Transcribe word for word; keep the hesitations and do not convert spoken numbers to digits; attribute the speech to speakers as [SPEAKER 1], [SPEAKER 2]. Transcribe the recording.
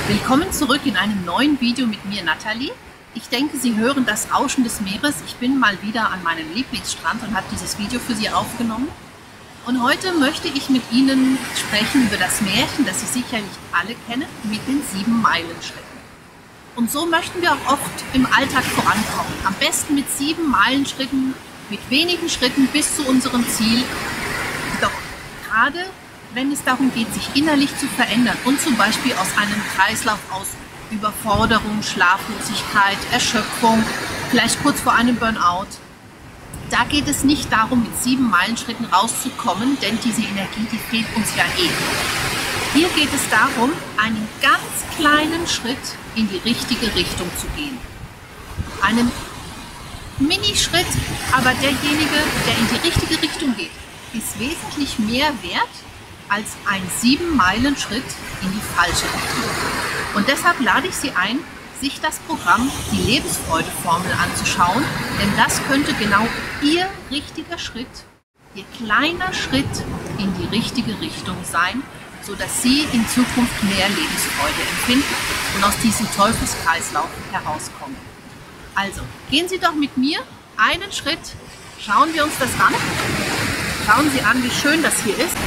[SPEAKER 1] Willkommen zurück in einem neuen Video mit mir, Nathalie. Ich denke, Sie hören das Rauschen des Meeres. Ich bin mal wieder an meinem Lieblingsstrand und habe dieses Video für Sie aufgenommen. Und heute möchte ich mit Ihnen sprechen über das Märchen, das Sie sicherlich alle kennen, mit den sieben Meilenschritten. Und so möchten wir auch oft im Alltag vorankommen. Am besten mit sieben Meilenschritten, mit wenigen Schritten bis zu unserem Ziel. Doch gerade wenn es darum geht, sich innerlich zu verändern und zum Beispiel aus einem Kreislauf aus Überforderung, Schlaflosigkeit, Erschöpfung, vielleicht kurz vor einem Burnout, da geht es nicht darum, mit sieben Meilenschritten rauszukommen, denn diese Energie, die fehlt uns ja eh. Hier geht es darum, einen ganz kleinen Schritt in die richtige Richtung zu gehen. Einen Minischritt, aber derjenige, der in die richtige Richtung geht, ist wesentlich mehr wert als ein sieben Meilen Schritt in die falsche Richtung. Und deshalb lade ich Sie ein, sich das Programm Die Lebensfreude-Formel anzuschauen, denn das könnte genau Ihr richtiger Schritt, Ihr kleiner Schritt in die richtige Richtung sein, sodass Sie in Zukunft mehr Lebensfreude empfinden und aus diesem Teufelskreislauf herauskommen. Also, gehen Sie doch mit mir einen Schritt, schauen wir uns das an. Schauen Sie an, wie schön das hier ist.